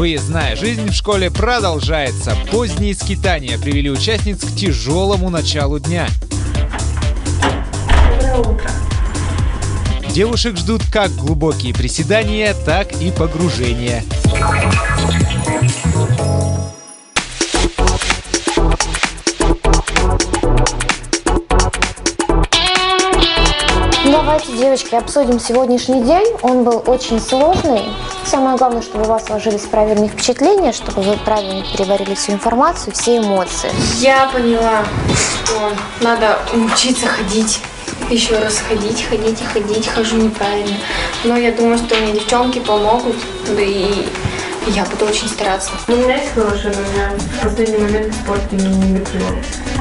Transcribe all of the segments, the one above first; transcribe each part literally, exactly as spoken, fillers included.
Выездная жизнь в школе продолжается. Поздние скитания привели участниц к тяжелому началу дня. Доброе утро. Девушек ждут как глубокие приседания, так и погружения. Давайте, девочки, обсудим сегодняшний день. Он был очень сложный. Самое главное, чтобы у вас сложились правильные впечатления, чтобы вы правильно переварили всю информацию, все эмоции. Я поняла, что надо учиться ходить. Еще раз ходить, ходить и ходить. Хожу неправильно. Но я думаю, что мне девчонки помогут. Да и я буду очень стараться. Ну, у меня есть хорошая, но у меня в последний момент в спорте не готовила.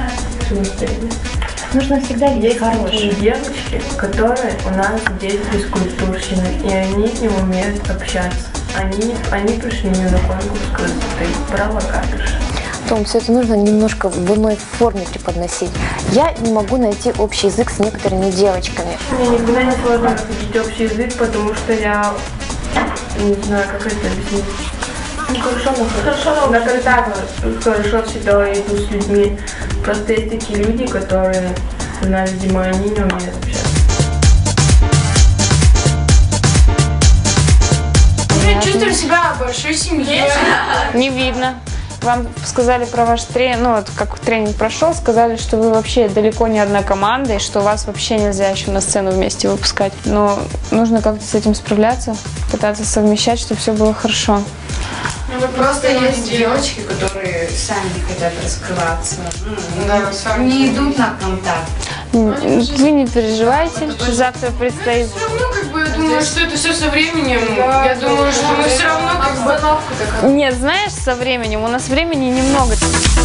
Нужно всегда видеть хорошие. Есть девочки, которые у нас здесь физкультурщины, и они не умеют общаться. Они, они пришли не на конкурс красоты, провокаторши. Том, все это нужно немножко в иной форме преподносить. Я не могу найти общий язык с некоторыми девочками. Мне никогда не сложно находить общий язык, потому что я не знаю, как это объяснить. Ну, хорошо, но Хорошо, на контакт хорошо всегда иду с людьми. Просто есть такие люди, которые, на, видимо, они не умеют общаться. Мы чувствуем себя большой семьей. Не видно. Вам сказали про ваш тренинг, ну вот как тренинг прошел, сказали, что вы вообще далеко не одна команда, и что вас вообще нельзя еще на сцену вместе выпускать. Но нужно как-то с этим справляться, пытаться совмещать, чтобы все было хорошо. Ну, Просто есть девочки, которые сами не хотят раскрываться, Да, сами. не идут на контакт. Вы не переживайте, завтра предстоит. Все равно, как бы, я думаю, что это все со временем. Я думаю, что мы все равно как бы... Нет, знаешь, со временем, у нас времени немного.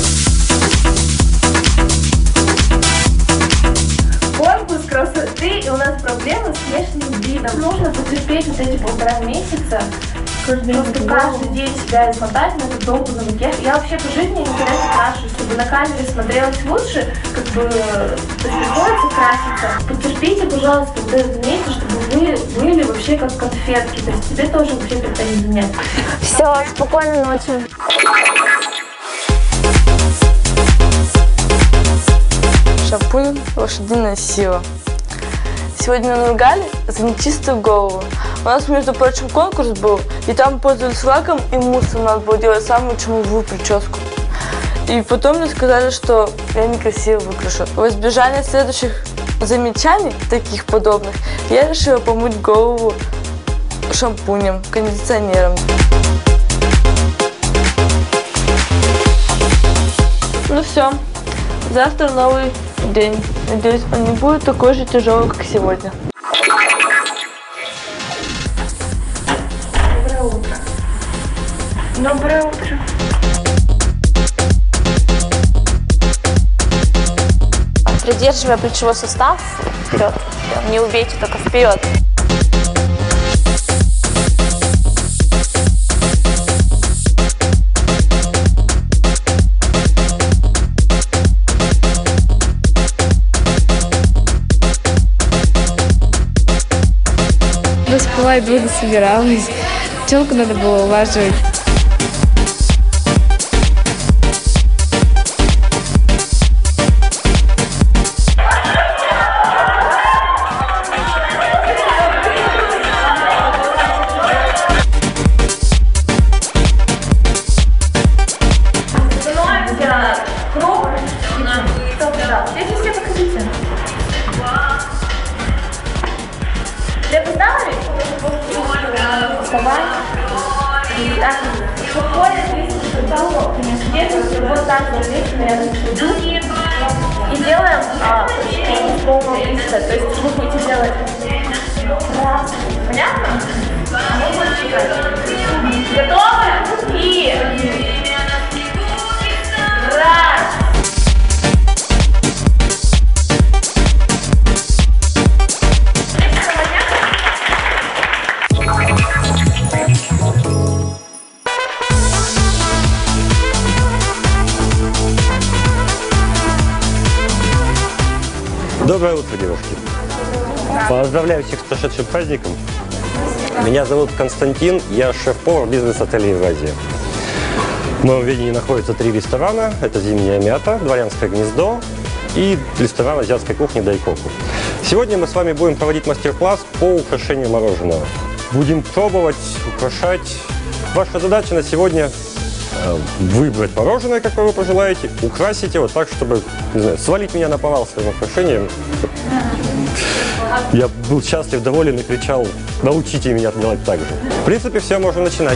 Конкурс красоты, и у нас проблемы с внешним видом. Нужно потерпеть вот эти полтора месяца. Каждый Просто каждый день себя измотать на этот долбанный макияж. Я вообще по жизни никогда не крашусь, чтобы на камере смотрелось лучше, как бы, то есть приходится краситься. Потерпите, пожалуйста, вот этот месяц, чтобы вы были вообще как конфетки. То есть тебе тоже вообще претензий нет. Все, спокойной ночи. Шампунь «Лошадиная сила». Сегодня на Нургале за нечистую голову. У нас, между прочим, конкурс был, и там пользовались лаком и муссом, надо было делать самую чумовую прическу. И потом мне сказали, что я некрасиво выгляжу. В избежание следующих замечаний, таких подобных, я решила помыть голову шампунем, кондиционером. Ну все, завтра новый день. Надеюсь, он не будет такой же тяжелый, как сегодня. Доброе утро. Доброе утро. Придерживая плечевой сустав, вперед. Не убейте, только вперед. Спала и долго собиралась. Телку надо было улаживать. Становимся круг. Здесь все покажите. Все поставили? Вставай. И так, подходит, видите, потолок. Держите вот так вот здесь, наверное, и делаем а, с полного листа. То есть вы будете делать раз. Понятно? Готовы? И раз. Доброе утро, девушки! Поздравляю всех с прошедшим праздником. Меня зовут Константин, я шеф-повар бизнес-отеля «Евразия». В моем видении находятся три ресторана. Это «Зимняя мята», «Дворянское гнездо» и ресторан азиатской кухни «Дайкоку». Сегодня мы с вами будем проводить мастер-класс по украшению мороженого. Будем пробовать, украшать. Ваша задача на сегодня выбрать мороженое, какое вы пожелаете, украсить его так, чтобы, не знаю, свалить меня на повал своим украшением. Я был счастлив, доволен и кричал: научите меня делать так же. В принципе, все, можно начинать.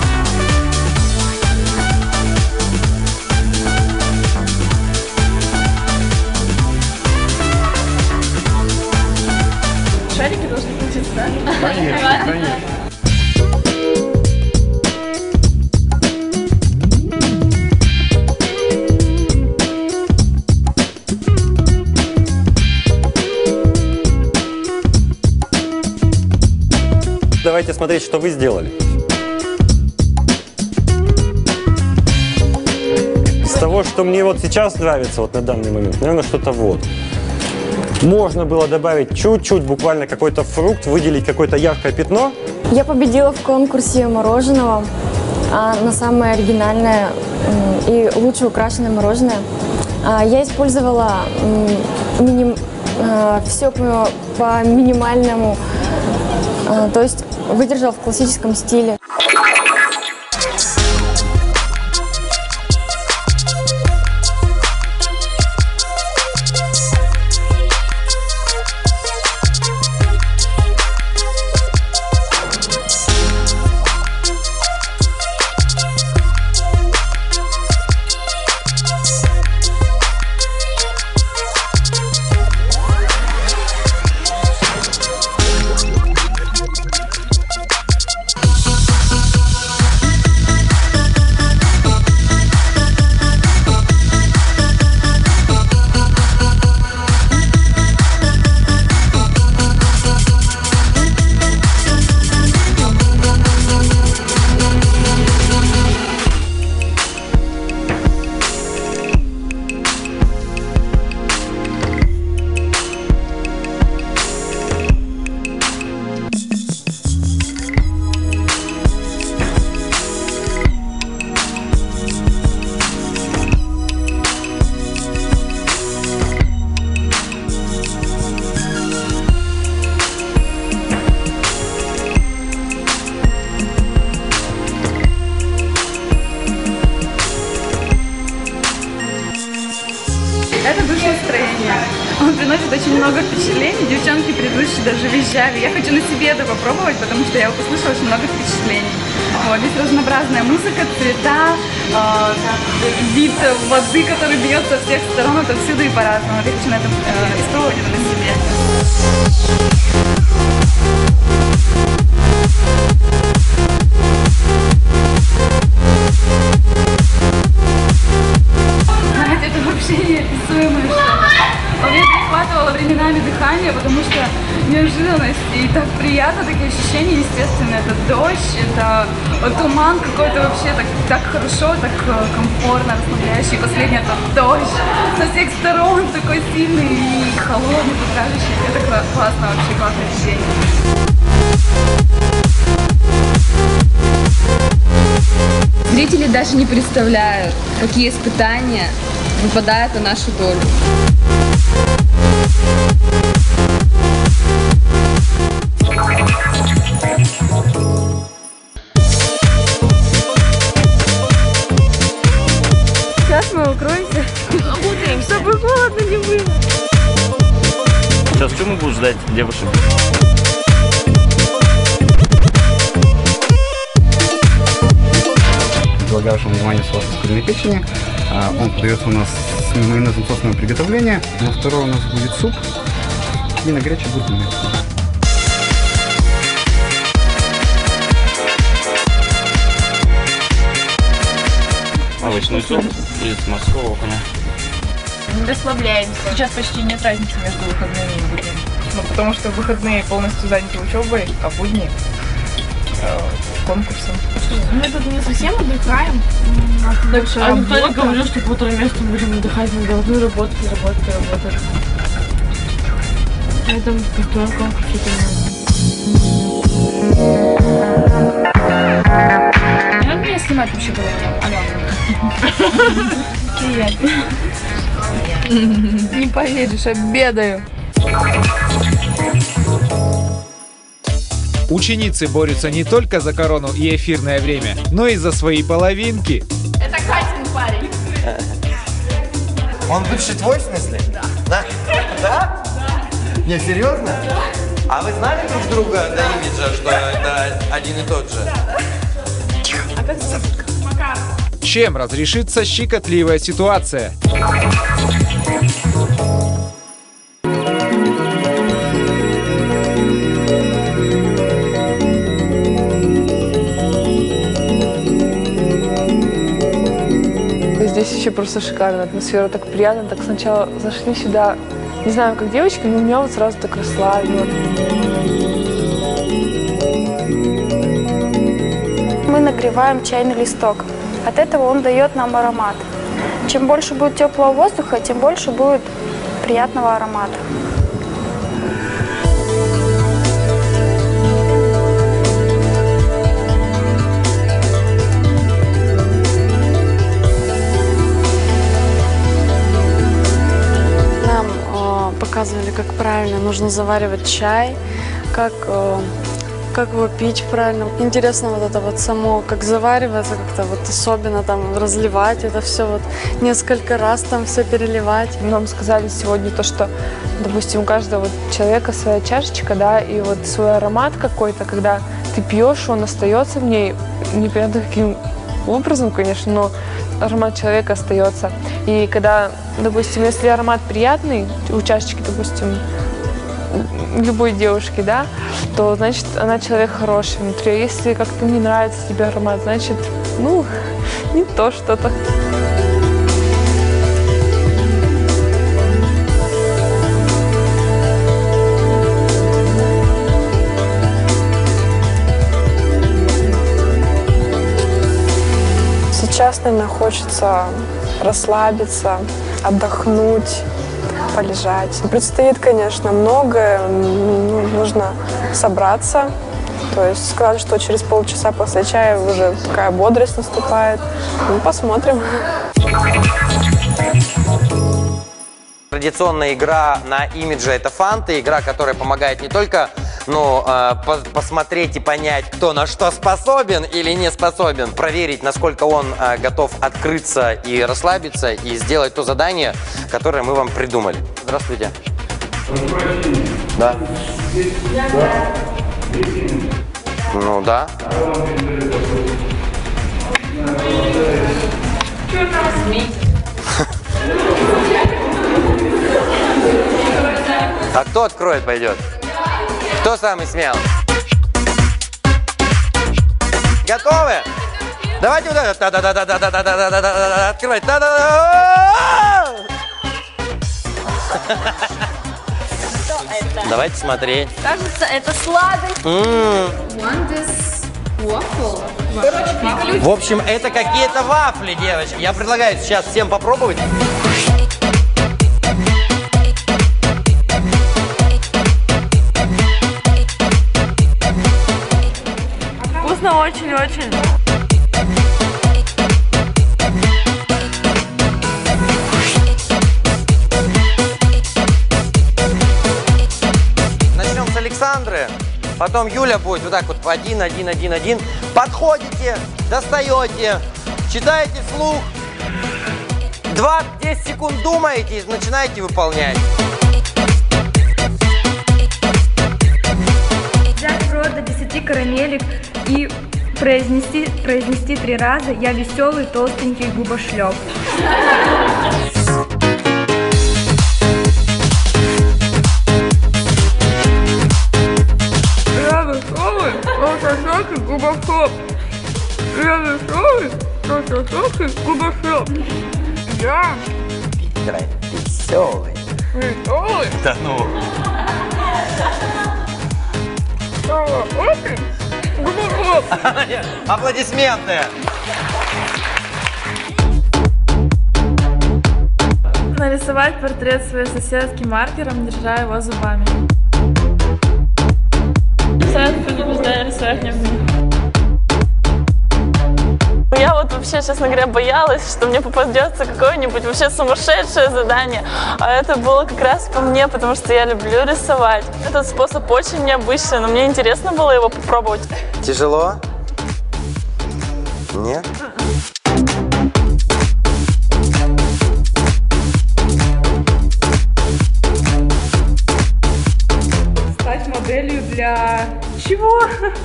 Шарики должны получиться, да? Конечно, конечно. Давайте смотреть, что вы сделали. Из того, что мне вот сейчас нравится, вот на данный момент, наверное, что-то вот. Можно было добавить чуть-чуть, буквально какой-то фрукт, выделить какое-то яркое пятно. Я победила в конкурсе мороженого а, на самое оригинальное и лучше украшенное мороженое. А, я использовала миним, а, все по, по минимальному, а, то есть выдержал в классическом стиле. Это душестроение. Он приносит очень много впечатлений. Девчонки предыдущие даже визжали. Я хочу на себе это попробовать, потому что я услышала очень много впечатлений. Вот, здесь разнообразная музыка, цвета, э, вид воды, который бьет со всех сторон. Это всюду и по-разному. Я хочу на этом э, испробовать это на себе. Неописуемое что-то. У меня перехватывало временами дыхание, потому что неожиданность и так приятно, такие ощущения, естественно, это дождь, это туман какой-то вообще, так, так хорошо, так комфортно, расслабляющий. Последний это дождь со всех сторон, такой сильный и холодный, покажущий. Это классно вообще, классное ощущение. Зрители даже не представляют, какие испытания выпадают на нашу долю. Сейчас мы укроемся, чтобы холодно не было. Сейчас что мы будем ждать девушек? Предлагаю вашему вниманию салат из куриной печени. Он подается у нас с майонезом собственного приготовления. На второй у нас будет суп. И на горячий будет мясо. Овощной суп из морского окуня. Расслабляемся. Сейчас почти нет разницы между выходными и буднями. Ну, потому что выходные полностью заняты учебой, а будни э, конкурсом. Мы тут не совсем отдыхаем. Так, а никто не говорил, что полтора месяца мы будем отдыхать, мы должны работать, работать, работать. Поэтому никто конкурс не надо меня снимать вообще было, Алена. Не поверишь, обедаю. Ученицы борются не только за корону и эфирное время, но и за свои половинки. Это Катин парень. Он бывший твой, в смысле? Да. Да? Да? Не, серьезно? А вы знали друг друга до имиджа, что это один и тот же? А как зовут? Макар. Чем разрешится щекотливая ситуация? Здесь еще просто шикарно, атмосфера так приятная, так сначала зашли сюда, не знаю, как девочки, но меня вот сразу так расслабило. Мы нагреваем чайный листок. От этого он дает нам аромат. Чем больше будет теплого воздуха, тем больше будет приятного аромата. Нам э, показывали, как правильно нужно заваривать чай, как, э, как его пить правильно. Интересно вот это вот само, как заваривается, как-то вот особенно там разливать это все вот несколько раз там все переливать. Нам сказали сегодня то, что, допустим, у каждого вот человека своя чашечка, да, и вот свой аромат какой-то, когда ты пьешь, он остается в ней, непонятно каким образом, конечно, но аромат человека остается. И когда, допустим, если аромат приятный у чашечки, допустим, любой девушки, да, то значит она человек хороший внутри. Если как-то не нравится тебе аромат, значит, ну, не то что-то. Сейчас, наверное, хочется расслабиться, отдохнуть, полежать. Предстоит, конечно, многое, ну, нужно собраться. То есть сказать, что через полчаса после чая уже такая бодрость наступает. Ну, посмотрим. Традиционная игра на имидже — это фанты, игра, которая помогает не только ну, э, по посмотреть и понять, кто на что способен или не способен, проверить, насколько он э, готов открыться и расслабиться, и сделать то задание, которое мы вам придумали. Здравствуйте. Да. Ну да. А кто откроет, пойдет? Кто самый смелый? Готовы? Давайте вот это. Та-да-да-да-да-да-да-да-да-да-да-да. Открывать. Та-да-да. Давайте смотреть. Кажется, это сладость. В общем, это какие-то вафли, девочки. Я предлагаю сейчас всем попробовать. Вкусно очень-очень. Начнем с Александры, потом Юля будет вот так вот один, один, один, один. Подходите, достаете, читаете вслух. два-десять секунд думаете и начинаете выполнять. Взять в рот до десяти карамелек и произнести, произнести три раза «Я веселый, толстенький губошлеп». Я веселый, толстенький губошлеп. Я веселый, толстенький губошлеп. Я Играй веселый. веселый. Да ну. Толстенький губошлеп. Аплодисменты. Нарисовать портрет своей соседки маркером, держа его зубами. Сразу предупреждаю, рисовать не буду. Я вот вообще, честно говоря, боялась, что мне попадется какое-нибудь вообще сумасшедшее задание. А это было как раз по мне, потому что я люблю рисовать. Этот способ очень необычный, но мне интересно было его попробовать. Тяжело? Нет? Стать моделью для чего?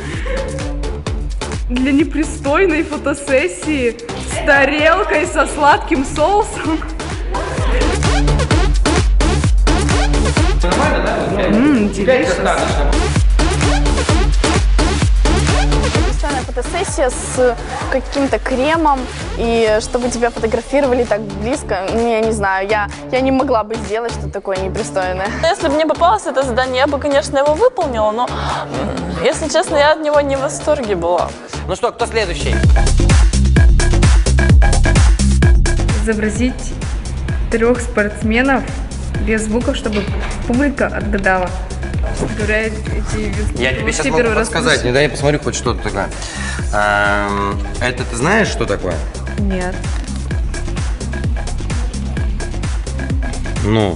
Для непристойной фотосессии с тарелкой со сладким соусом. Ммм, интересно. Непристойная фотосессия с каким-то кремом, и чтобы тебя фотографировали так близко, ну, я не знаю, я, я не могла бы сделать что-то такое непристойное. Если бы мне попалось это задание, я бы, конечно, его выполнила, но, если честно, я от него не в восторге была. Ну что, кто следующий? Изобразить трех спортсменов без звуков, чтобы публика отгадала. Говоря, эти Я тебе сейчас могу подсказать, не дай я посмотрю хоть что-то такое. Эм, это ты знаешь, что такое? Нет. Ну.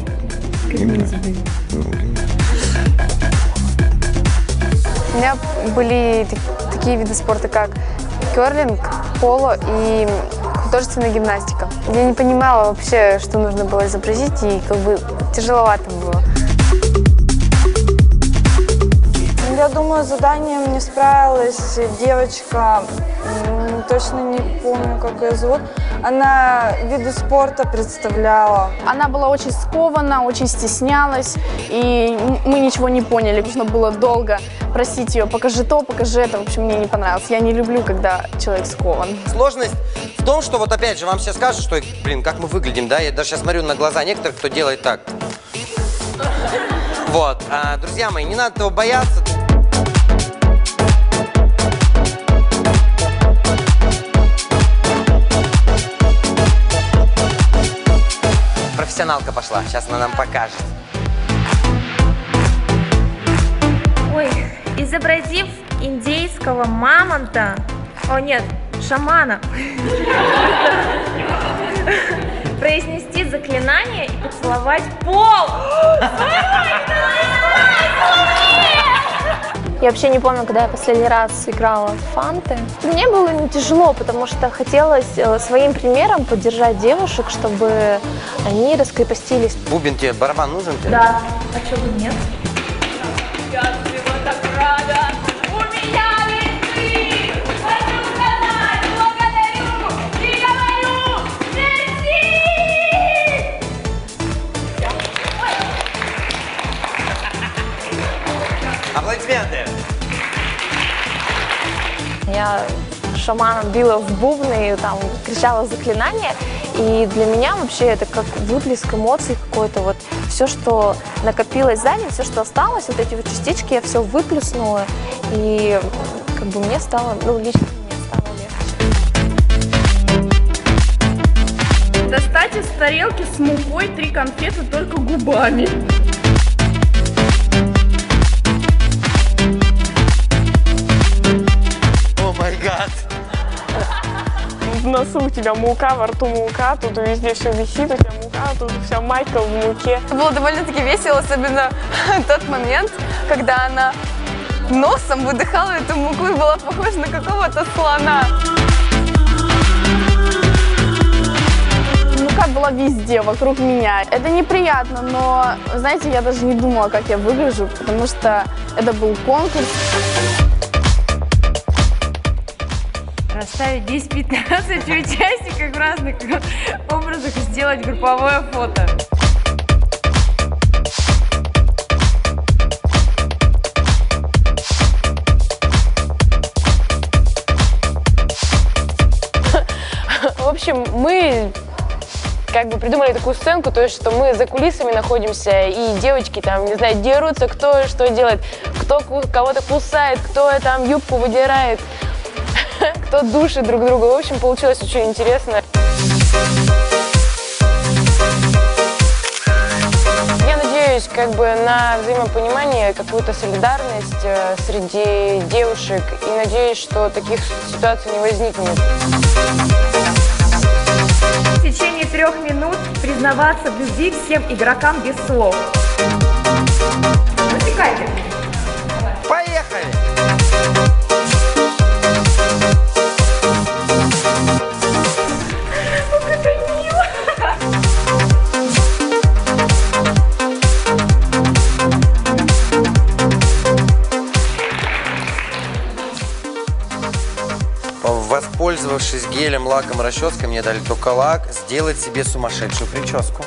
У меня были такие виды спорта, как керлинг, поло и художественная гимнастика. Я не понимала вообще, что нужно было изобразить, и как бы тяжеловато было. Я думаю, с заданием не справилась девочка, точно не помню, как ее зовут. Она виды спорта представляла. Она была очень скована, очень стеснялась, и мы ничего не поняли. Нужно было долго просить ее: покажи то, покажи это. В общем, мне не понравилось. Я не люблю, когда человек скован. Сложность в том, что вот опять же вам все скажут, что, блин, как мы выглядим, да? Я даже сейчас смотрю на глаза некоторых, кто делает так. Вот. А, друзья мои, не надо этого бояться. Профессионалка пошла, сейчас она нам покажет. Ой, изобразив индейского мамонта, о нет, шамана, произнести заклинание и поцеловать пол. Я вообще не помню, когда я последний раз играла в фанты. Мне было не тяжело, потому что хотелось своим примером поддержать девушек, чтобы они раскрепостились. Бубен тебе, барабан нужен тебе? Да. А чего бы нет? Я всего так рада. У меня весы. Хочу сказать, благодарю и говорю merci. Аплодисменты. Я шаманом била в бубны и там кричала заклинания. И для меня вообще это как выплеск эмоций какой-то. Вот все, что накопилось за день, все, что осталось, вот эти вот частички, я все выплеснула. И как бы мне стало, ну, лично мне стало легче. Достать из тарелки с мукой три конфеты только губами. О май гад. В носу у тебя мука, во рту мука, тут везде все висит, у тебя мука, тут вся майка в муке. Это было довольно-таки весело, особенно тот момент, когда она носом выдыхала эту муку и была похожа на какого-то слона. Мука была везде, вокруг меня. Это неприятно, но, знаете, я даже не думала, как я выгляжу, потому что это был конкурс. Расставить десять-пятнадцать участников в разных образах и сделать групповое фото. В общем, мы как бы придумали такую сценку, то есть, что мы за кулисами находимся, и девочки там, не знаю, дерутся, кто что делает, кто кого-то кусает, кто там юбку выдирает, кто душит друг друга. В общем, получилось очень интересно. Я надеюсь, как бы на взаимопонимание, какую-то солидарность э, среди девушек. И надеюсь, что таких ситуаций не возникнет. В течение трех минут признаваться в любви всем игрокам без слов. Засекайте. Поехали! Воспользовавшись гелем, лаком, расческой, мне дали только лак, сделать себе сумасшедшую прическу.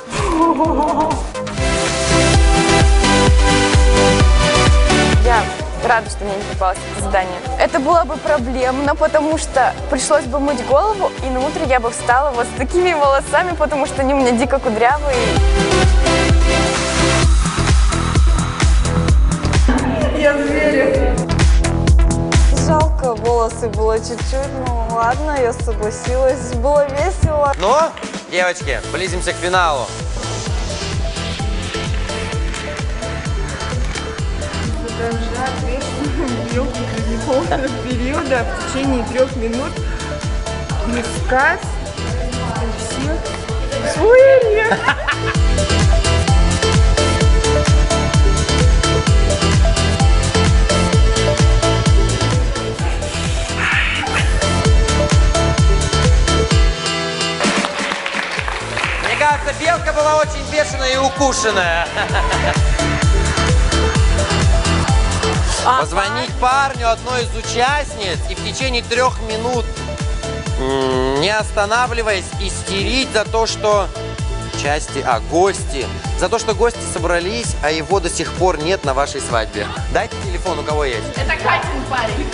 Я рада, что мне не попалось это задание. Это было бы проблемно, потому что пришлось бы мыть голову, и на утро я бы встала вот с такими волосами, потому что они у меня дико кудрявые. Я верю. Жалко, волосы было чуть-чуть, ну ладно, я согласилась, было весело. Ну, девочки, близимся к финалу. Задержать белку ледникового периода в течение трех минут искать все свой. Белка была очень бешеная и укушенная. Позвонить парню одной из участниц и в течение трех минут, не останавливаясь, истерить за то, что части, а гости, за то, что гости собрались, а его до сих пор нет на вашей свадьбе. Дайте телефон, у кого есть. Это Катин парень.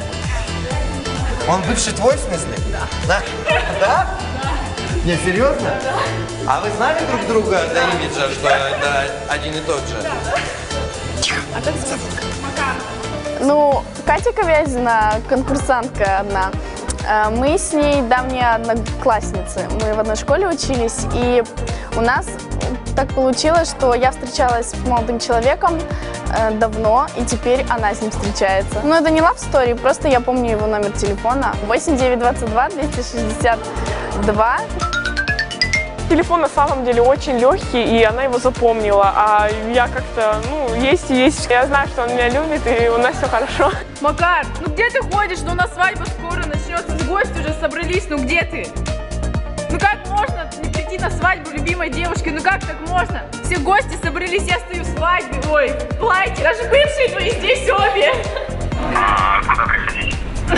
Он бывший твой, в смысле? Да. Да? Да? Не, серьезно? Да. А вы знали друг друга до имиджа, что это один и тот же? Да. А как зовут? Ну, Катя Ковязина, конкурсантка одна. Мы с ней давние одноклассницы. Мы в одной школе учились, и у нас так получилось, что я встречалась с молодым человеком э, давно, и теперь она с ним встречается. Но это не love story, просто я помню его номер телефона. восемь девятьсот двадцать два двести шестьдесят два. Телефон на самом деле очень легкий, и она его запомнила, а я как-то, ну, есть и есть. Я знаю, что он меня любит, и у нас все хорошо. Макар, ну где ты ходишь? Ну у нас свадьба скоро начнется, с гости уже собрались, ну где ты? Ну как можно не прийти на свадьбу любимой девушки? Ну как так можно? Все гости собрались, я стою в свадьбе, ой, в платье, даже бывшие твои здесь обе. Куда приходить?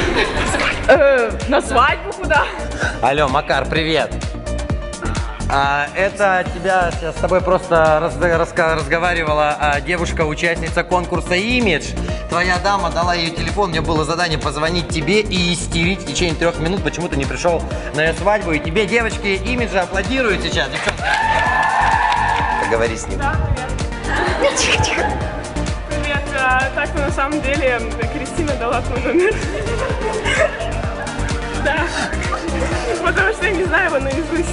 На свадьбу куда? Алло, Макар, привет. А, это тебя с тобой просто раз, раз, разговаривала а, девушка-участница конкурса «Имидж». Твоя дама дала ей телефон, мне было задание позвонить тебе и истерить в течение трех минут, почему ты не пришел на ее свадьбу. И тебе девочки «Имиджа» аплодируют сейчас, девчонки. Поговори с ним. Да, привет. Тихо-тихо. Привет. А, так, на самом деле, Кристина дала твой номер. Да. Потому что я не знаю его наизусть.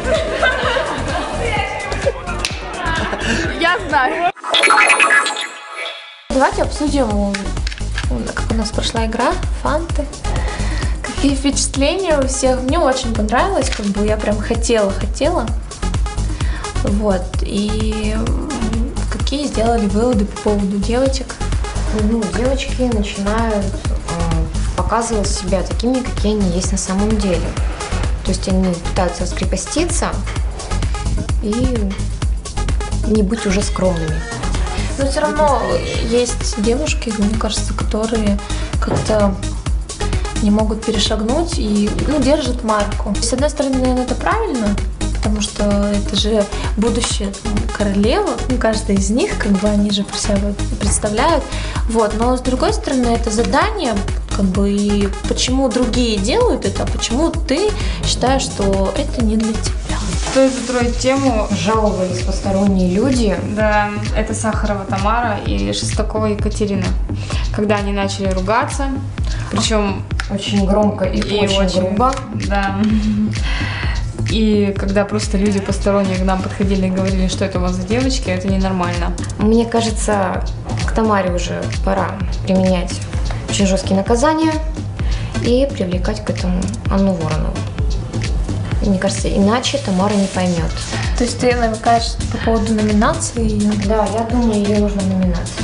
Я знаю. Давайте обсудим, как у нас прошла игра, фанты. Какие впечатления у всех. Мне очень понравилось, как бы я прям хотела-хотела. Вот. И какие сделали выводы по поводу девочек? Ну, девочки начинают э, показывать себя такими, какие они есть на самом деле. То есть они пытаются раскрепоститься и не быть уже скромными. Но все равно есть девушки, мне кажется, которые как-то не могут перешагнуть и, ну, держат марку. С одной стороны, наверное, это правильно, потому что это же будущее королева, ну, каждая из них, как бы они же про себя представляют. Вот. Но с другой стороны, это задание, как бы, и почему другие делают это, а почему ты считаешь, что это не для тебя? Стоит затроить тему. Жаловались посторонние люди. Да, это Сахарова Тамара и Шестакова Екатерина. Когда они начали ругаться, причем очень громко и, и очень, очень грубо. Да. И когда просто люди посторонние к нам подходили и говорили, что это у вас за девочки, это ненормально. Мне кажется, к Тамаре уже пора применять очень жесткие наказания и привлекать к этому Анну Воронову. Мне кажется, иначе Тамара не поймет. То есть ты намекаешь по поводу номинации ее? Да, я думаю, ее нужно в номинации.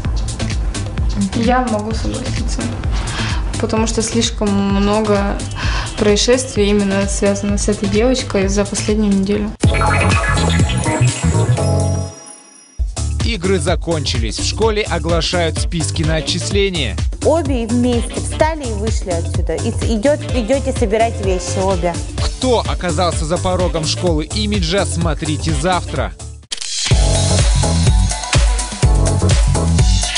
Я могу согласиться, потому что слишком много происшествий именно связано с этой девочкой за последнюю неделю. Игры закончились. В школе оглашают списки на отчисление. Обе вместе встали и вышли отсюда. И идет, идете собирать вещи обе. Кто оказался за порогом школы имиджа, смотрите завтра.